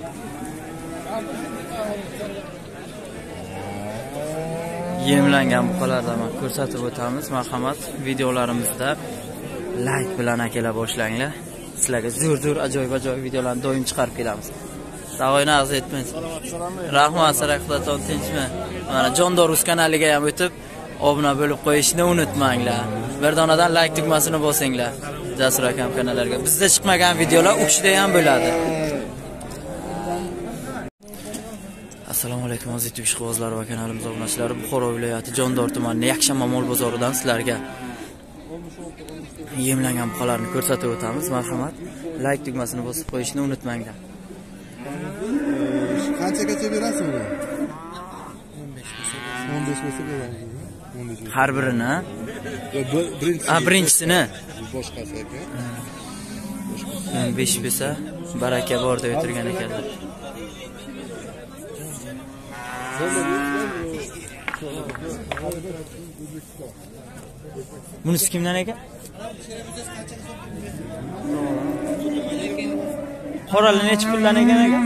Yemlangan buqalardan ko'rsatib o'tamiz. Marhamat, videolarimizda like bilan akalar boshlanglar. Sizlarga zo'r ajoyib videolarni doim chiqarib kelamiz. Savoyni arz etmaysiz. Rahmat, Saraxlaton tinchmi? Mana Jondor Rus kanaliga ham o'tib obuna bo'lib qo'yishni unutmanglar. Bir donadan like tugmasini bosinglar. Jasur akam kanallariga. Bizda chiqmagan videolar u kishida ham bo'ladi. Assalomu alaykum aziz ishqibozlar va kanalimiz obunachilari. Buxoro viloyati Jondor tumanining Yakshanma bozoridan sizlarga yemlangan buqalarni ko'rsatib o'tamiz. Marhamat, like tugmasini bosib qo'yishni unutmanglar. Qanchagacha berasiz uni? 15 bo'lsa beramiz. Har birini? Birinchisini. Boshqasi aka. 15 bo'lsa baraka bor deb o'tirgan ekanlar. Bunisi kimdan ekan? Qorali necha puldan ekan aka?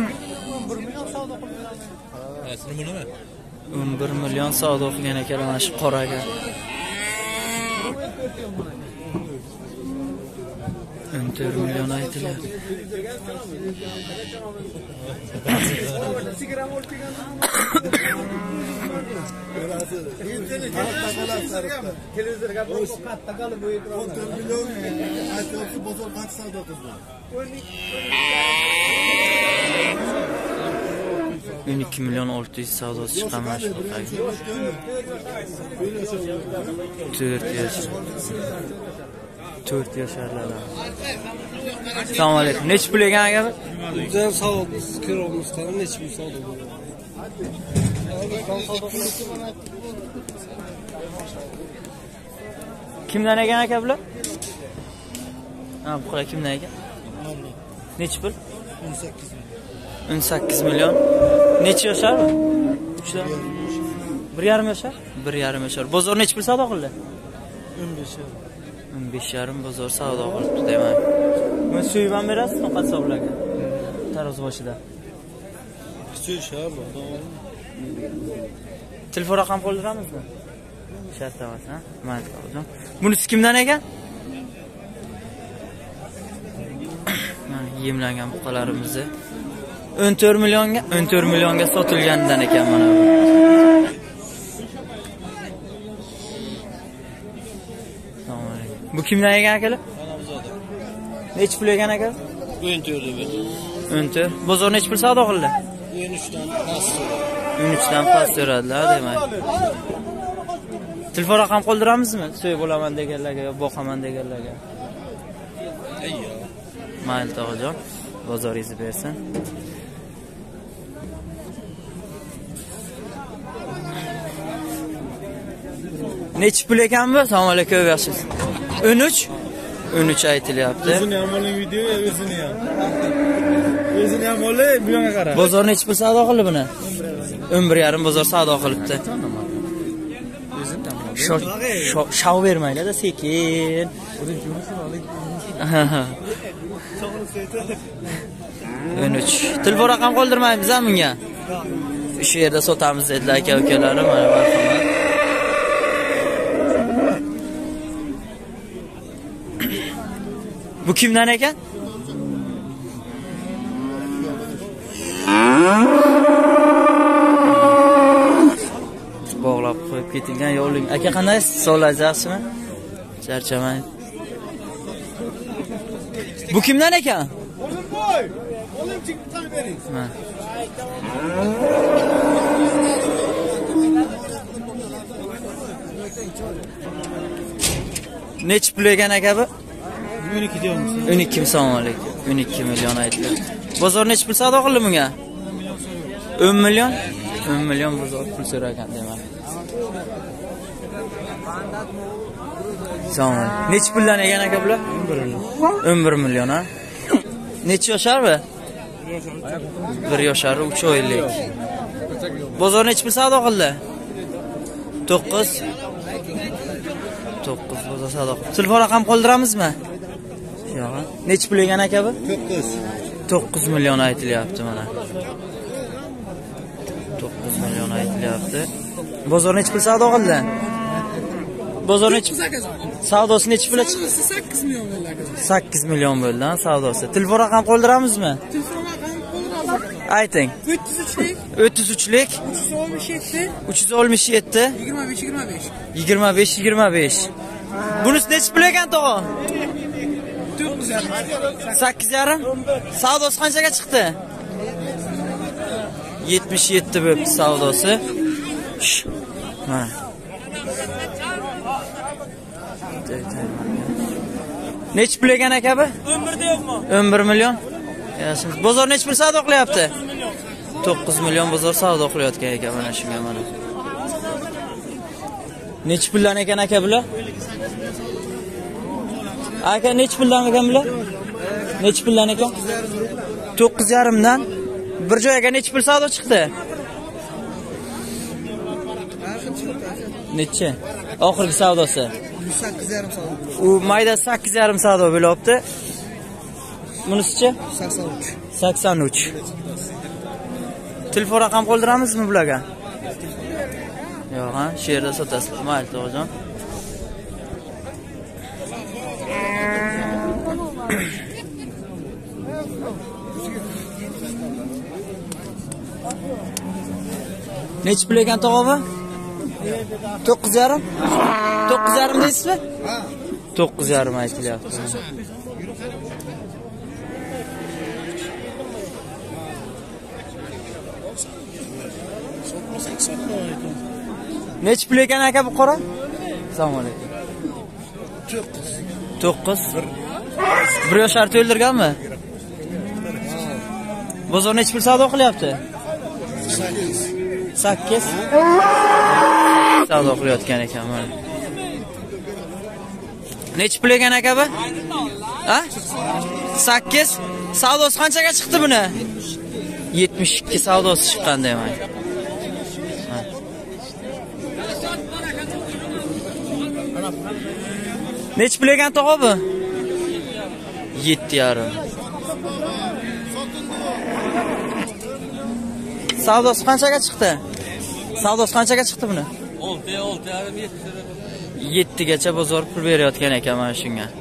11 million savdo qilgan ekanlar mana shu qoraga. 14 million aytilyapti. Televizorga qatta qolib bo'yib turadi. 14 million aytibdi, bozor qancha savdo qildi? 12 million 600 savdosi chiqqan shu qoraga. 4 yasharlar. Assalomu alaykum. Nech pul ekan aka? Bizlar savdo ko'ramizdan nech pul savdo bo'ladi? Kimdan ekan aka bular? Ha, bu qo'la kimdan ekan? Nech pul? 18 million. Necha yasharmi? 3dan. 1,5 yashar? 1,5 yashar. Bozor nech pul savdo qildi? 15,5 bozor savdo qilibdi deyman. Buni so'yib ham berasiz, faqat hisoblarga. Taroz boshida. So'yishar bor. Telefon raqam qoldiramizmi? Shart emas, ha? Mayli, hozir. Bunisi kimdan ekan? Mana yemlangan buqalarimizni 14 millionga sotilganidan ekan mana bu. Bu kimdan ekan akalar? Nech pul ekan aka? 14 deb. 14. Bozor nech pul savdo qildi? 13dan past. 13dan past so'radilar, demak. Telefon raqam qoldiramizmi? So'y bo'laman deganlarga, boqaman deganlarga. Ayyo. Mayli tog'ajon, bozoringizni bersin. Nech pul ekan bu? Assalomu alaykum, yaxshisiz. 13 aytilyapti. O'zini ham oling video, o'zini ham. O'zini ham oling, bu yoqqa qara. Bozor nech pul savdo qildi buni? 11,5 bozor savdo qilibdi. Shav bermaylar-da, sekin. O'nuch. Telefon raqam qoldirmaymiz ham bunga. Shu yerda sotamiz dedilar aka-ukalarim, mana marhamat. Bu kimdan ekan? Bog'lab qo'yib ketilgan yo'ling. Aka qandaysiz? Sog'ligingiz yaxshimi? Charchamang. Bu kimdan ekan? Olimboy, olimchik qilib bering. Nech pul ekan aka bu? 12 deyapmiz. 12 assalomu alaykum. 12 million aytilyapti. Bozor nech pul savdo qildi bunga? 10 million? 10 million bozor pul so'ragan demak. Assalomu alaykum. Nech puldan ekan aka bular? 11 million ha? Necha yoshar bu? 1 yoshar, 3 oylik. Bozor nech pul savdo qildi? 9 bozor savdo qildi. Telefon raqam qoldiramizmi? Yo'q. Nech pul ekan aka bu? 9 million aytilyapti mana. 9 million aytilyapti. Bozor nechi pul savdo qildi? Bozor nechi? Savdosi nechi pul chiqdi? 8 million bo'ldi. 8 million bo'ldi savdosi. Telefon raqam qoldiramizmi? Telefon raqami qo'ldiramiz. Ayting. 33lik 33lik 367 367 25. 25. Bunisi nechi pul ekan tog'a? 8,5. Savdosi qanchaga chiqdi? 77 bo'libdi savdosi. Mana. Nechi pul ekan aka bu? 11 million. Yaxshi. Bozor nechi pul savdo qilyapti? 9 million bozor savdo qilayotgan ekan mana shunga mana. Nechi puldan ekan aka bular? Aka nechi puldan ekan bular? Nechi puldan ekan? 9,5 dan. Bir joyga nechi pul savdo chiqdi? Nechi? Oxirgi savdosi. 8,5 savdo. U mayda 8,5 savdo bo'lyapti. Bunisichi? 83. 83. Telefon raqam qoldiramizmi bularga? Yo'q, ha, shu yerda sotasiz. Mayli, to'g'jon. Nechi pul ekan tog'ovi? 9,5. 9,5 deysizmi? Ha. 9,5 aytilyapti. Nechi pul ekan aka bu qora? Assalomu alaykum. 9. Bir yoshar to'ldirganmi? Bozor nechi pul savdo qilyapti? 8. Savdo qilayotgan ekan mana. Nechi pul ekan aka bu? Ha? 8. Savdosi qanchaga chiqdi buni? 72 savdosi chiqqan deyman. Nechi pul ekan tog'a bu? 7,5. Savdosi qanchaga chiqdi? Savdosi qanchaga chiqdi buni? 6,5 7. 7 gacha bozor pul berayotgan ekan mana shunga.